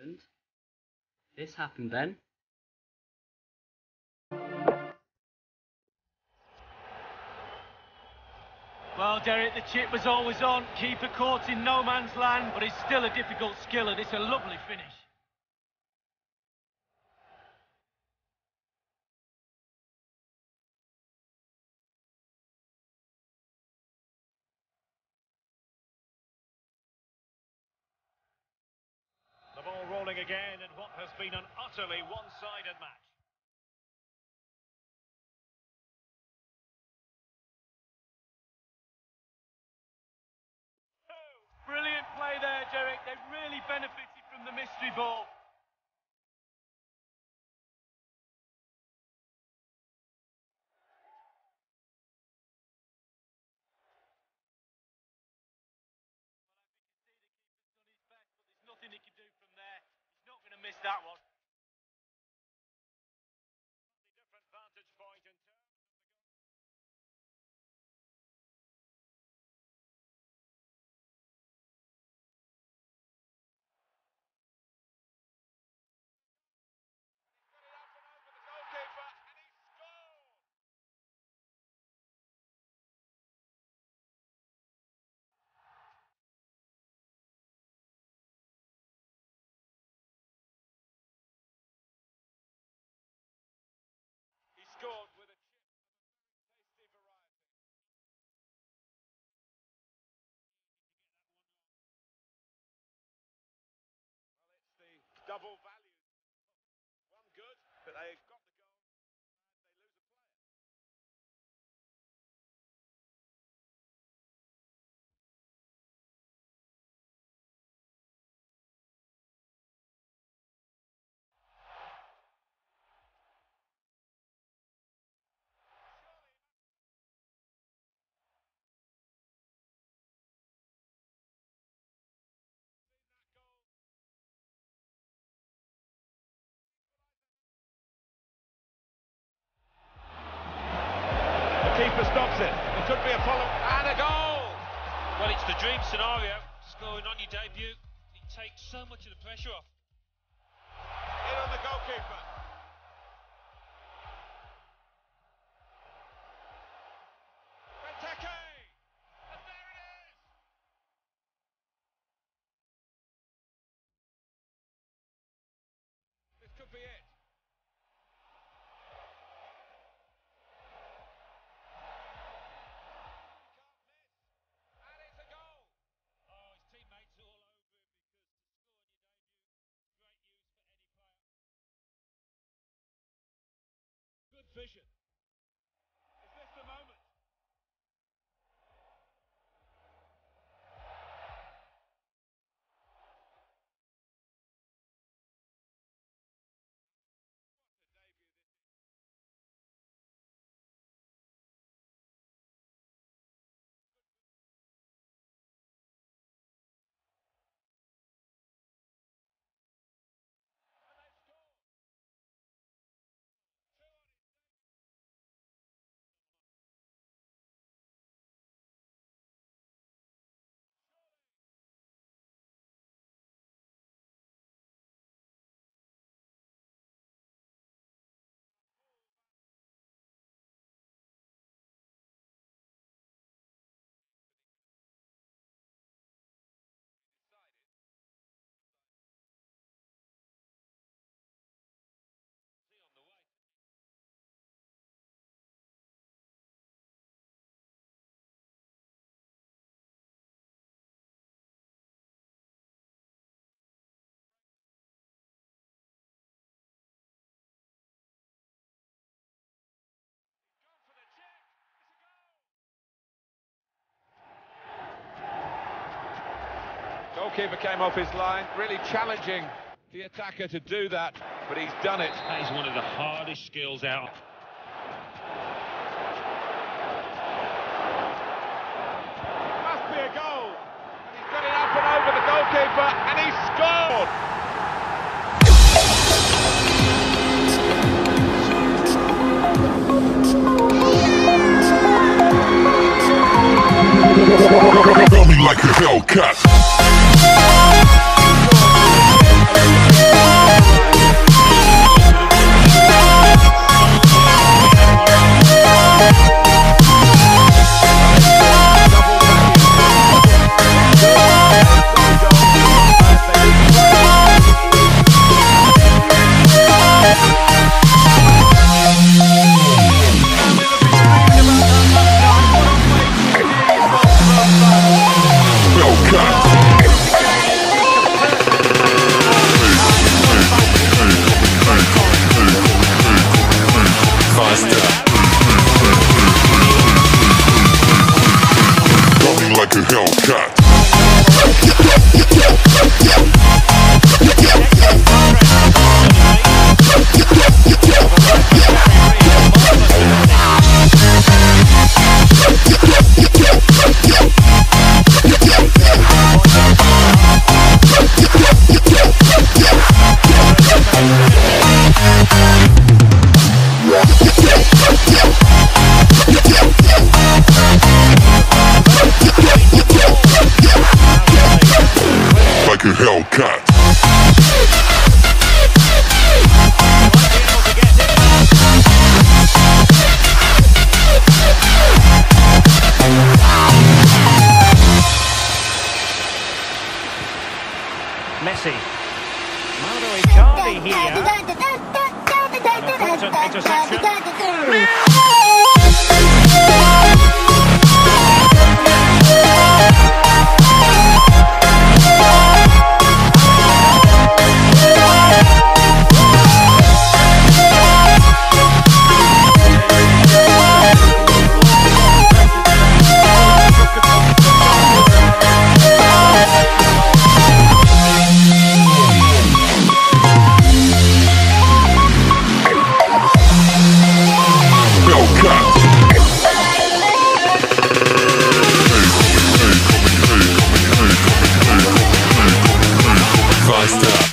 happened. This happened then. Well, Derek, the chip was always on. Keeper caught in no man's land, but it's still a difficult skill and it's a lovely finish. The ball rolling again in what has been an utterly one-sided match. Brilliant play there, Derek. They've really benefited from the mystery ball. Well, as you can see, the keeper's done his best, but there's nothing he can do from there. He's not going to miss that one. Different vantage point in terms of the goal. Goalkeeper, and he scored! He scored with a chip of a very tasty variety. Well, it's the double value. One good, but they've got the goal, and they lose a player. Keeper stops it. It could be a follow and a goal. Well, it's the dream scenario. Scoring on your debut, it takes so much of the pressure off. In on the goalkeeper. Benteke! And there it is! This could be it. And it's a goal. Oh, his teammates are all over him because to score on your debut, great news for any player. Good vision. Is this the moment? What a debut this is. And they've scored. Two on his decided. See on the way. Gone for the check. It's a goal. Goalkeeper came off his line, really challenging the attacker to do that, but he's done it. That is one of the hardest skills out. Must be a goal. He's got it up and over the goalkeeper, and he scored. Got me like a Hellcat. Like a Hellcat. Messi. Mauro Icardi here. And a important interception. Faster.